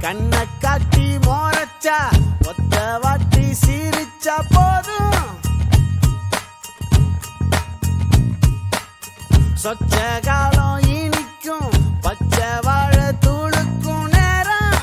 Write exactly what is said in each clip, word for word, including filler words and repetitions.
கண்ணை காட்டி மோரச்சா ஒத்த வாட்டி சீரிச்சா போதும். சொச்ச காலம் இனிக்கும் பச்சை வாழை தூளுக்கும் நேரம்.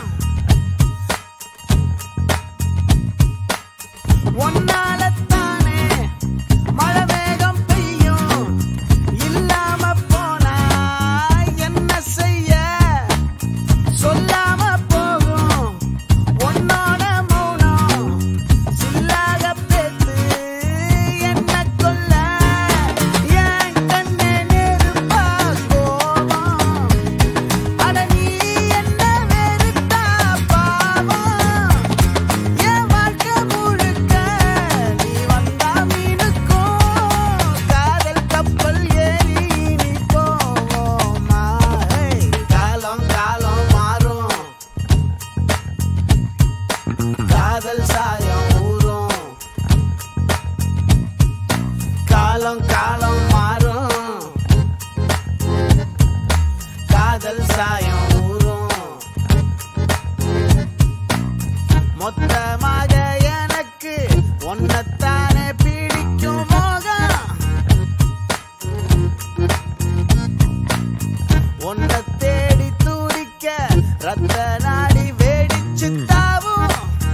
ஒன்னாலத்தானே மழை வேகம் பெய்யும். இல்லாம போனா என்ன செய்ய சொல்லாம போகும். உன்னோட மௌனம் சில்லாக பேத்து என்ன கொல்ல. என் கண்ணே நெருப்பா கோபம். அட நீ என்ன வெறுத்தா பாவம். என் வாழ்க்கை முழுக்க நீ வந்தா மீனுக்கும் காதல் கப்பல் ஏறி நீ போவோமா. காலம் காலம் மாறும் காதல் சாயம் ஊறும். காலம் காலம் மாறும் காதல் சாயம் ஊறும். மொத்தமாக எனக்கு ஒன்னத்தானே பிடிக்கும் மோகம். ஒன்ன தேடி துடிக்க ரத்த நாடி வேடிச்சு தாவும்.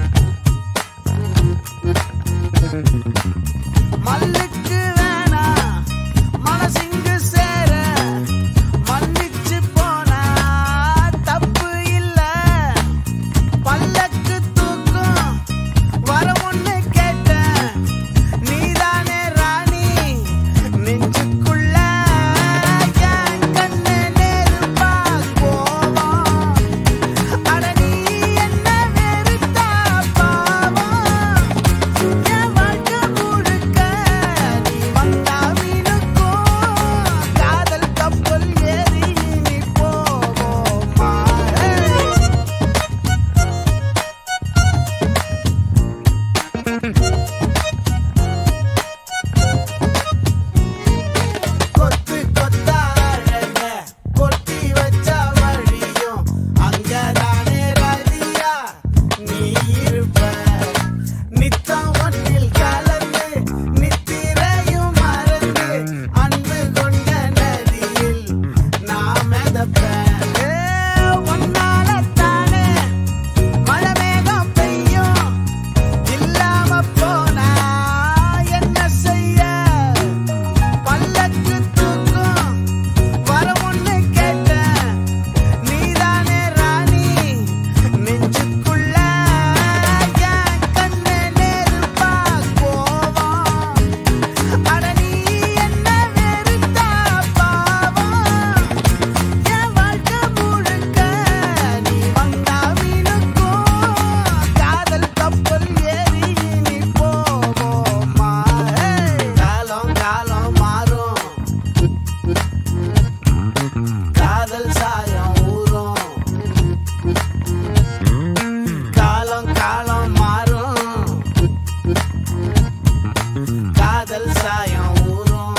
மல்லுக்கு வேணா மனசிங்கு சேர மன்னிச்சு போனா தப்பு இல்ல. பல்லக்கு தூக்கும் வர ஒண்ணு கேட்டேன் நீதானே ராணி நெஞ்சுக்குள்ள. என் கண்ணே நெருப்பா கோபம். அட நீ என்ன வெறுத்தா பாவம். என் வாழ்க்கை முழுக்க நீ வந்தா மீனுக்கும் காதல் கப்பல் ஏறி நீ போவோமா. கொத்து கொத்தா அழக கொட்டி வச்ச வழியும் அங்கதானே ரதியா நீ இருப்ப. நித்தம் ஒன்றில் கலந்து நித்திரையும் மறந்து அன்பு கொண்ட நதியில் நான் மிதப்பேன். ஒன்னாலத்தானே மழை மேகம் பெய்யும். இல்லாம போனா என்ன செய்ய பல்லக்கு தூக்கும் வர ஒண்ணு கேட்டேன் நீதானே ராணி நெஞ்சுக்குள்ள. என் கண்ணே நெருப்பா கோபம். அட நீ என்ன வெறுத்தா பாவம். என் வாழ்க்கை முழுக்க நீ வந்தா மீனுக்கும் காதல் கப்பல் ஏறி நீ போவோமா. காலம் காலம் மாறும் காதல் சாயம் ஊறும். காலம் காலம் மாறும் காதல் சாயம் ஊறும்.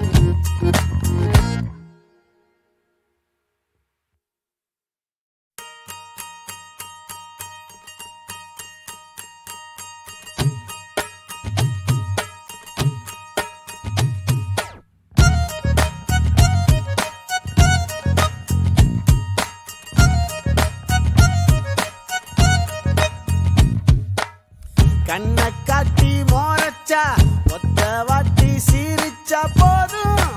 கண்ணை காட்டி மோரச்சா ஒத்த வாட்டி சீரிச்சா போதும்.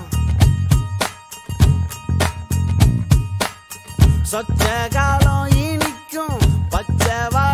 சொச்ச காலம் இனிக்கும் பச்சை வாழை